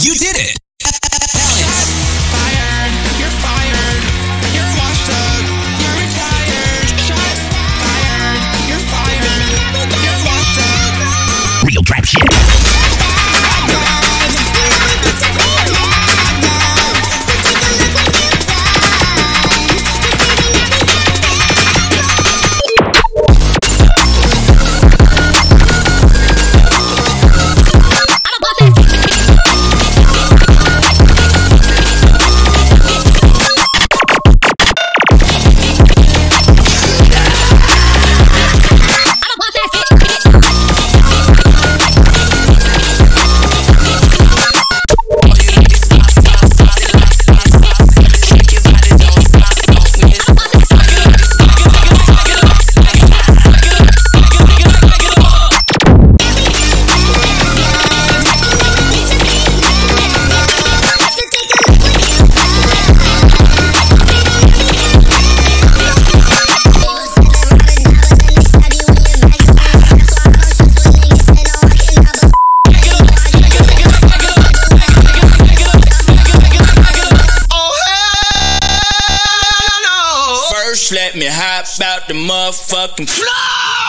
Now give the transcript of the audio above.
You did it! Fired, you're fired. You're washed up, you're retired. Shots fired, you're fired. You're washed up. Real trap shit. Let me hop out the motherfucking floor.